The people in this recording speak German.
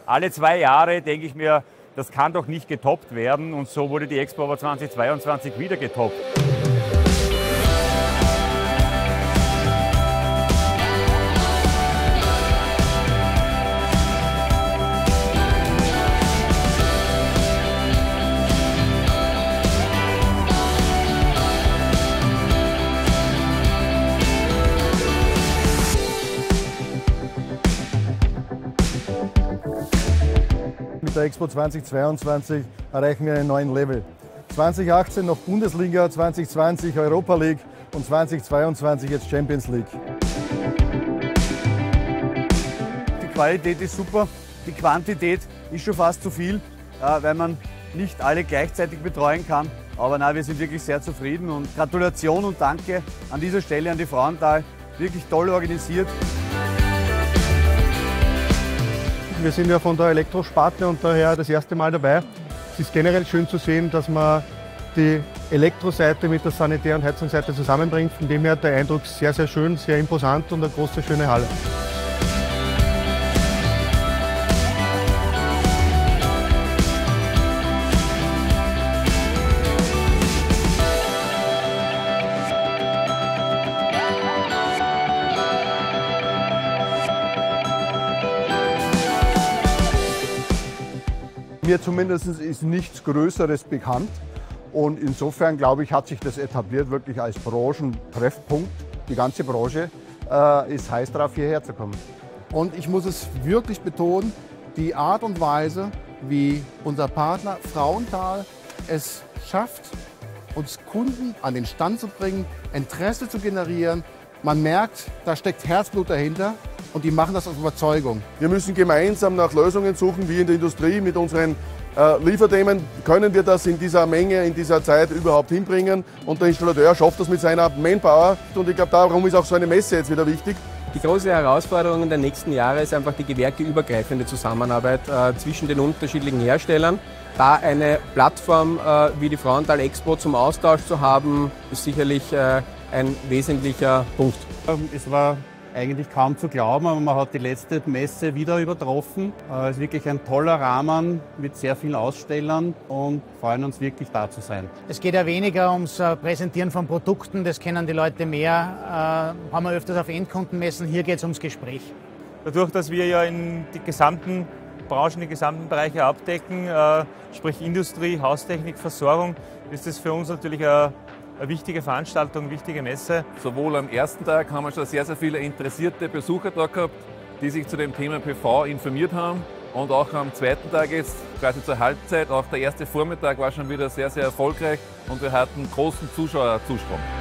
alle 2 Jahre denke ich mir, das kann doch nicht getoppt werden. Und so wurde die Expo aber 2022 wieder getoppt. Mit der Expo 2022 erreichen wir einen neuen Level. 2018 noch Bundesliga, 2020 Europa League und 2022 jetzt Champions League. Die Qualität ist super, die Quantität ist schon fast zu viel, weil man nicht alle gleichzeitig betreuen kann. Aber nein, wir sind wirklich sehr zufrieden und Gratulation und Danke an dieser Stelle an die Frauenthal. Wirklich toll organisiert. Wir sind ja von der Elektrosparte und daher das erste Mal dabei. Es ist generell schön zu sehen, dass man die Elektroseite mit der Sanitär- und Heizungsseite zusammenbringt. Von dem her der Eindruck sehr, sehr schön, sehr imposant und eine große, schöne Halle. Mir zumindest ist nichts Größeres bekannt und insofern glaube ich, hat sich das etabliert wirklich als Branchentreffpunkt. Die ganze Branche ist heiß darauf, hierher zu kommen. Und ich muss es wirklich betonen, die Art und Weise, wie unser Partner Frauenthal es schafft, uns Kunden an den Stand zu bringen, Interesse zu generieren. Man merkt, da steckt Herzblut dahinter. Und die machen das aus Überzeugung. Wir müssen gemeinsam nach Lösungen suchen, wie in der Industrie mit unseren Lieferthemen. Können wir das in dieser Menge, in dieser Zeit überhaupt hinbringen? Und der Installateur schafft das mit seiner Manpower. Und ich glaube, darum ist auch so eine Messe jetzt wieder wichtig. Die große Herausforderung der nächsten Jahre ist einfach die gewerkeübergreifende Zusammenarbeit zwischen den unterschiedlichen Herstellern. Da eine Plattform wie die Frauenthal Expo zum Austausch zu haben, ist sicherlich ein wesentlicher Punkt. Es war eigentlich kaum zu glauben, aber man hat die letzte Messe wieder übertroffen. Es ist wirklich ein toller Rahmen mit sehr vielen Ausstellern und freuen uns wirklich da zu sein. Es geht ja weniger ums Präsentieren von Produkten, das kennen die Leute mehr, haben wir öfters auf Endkundenmessen, hier geht es ums Gespräch. Dadurch, dass wir ja in die gesamten Branchen, die gesamten Bereiche abdecken, sprich Industrie, Haustechnik, Versorgung, ist das für uns natürlich eine wichtige Veranstaltung, eine wichtige Messe. Sowohl am ersten Tag haben wir schon sehr, sehr viele interessierte Besucher da gehabt, die sich zu dem Thema PV informiert haben. Und auch am zweiten Tag jetzt, quasi zur Halbzeit, auch der erste Vormittag war schon wieder sehr, sehr erfolgreich und wir hatten großen Zuschauerzuspruch.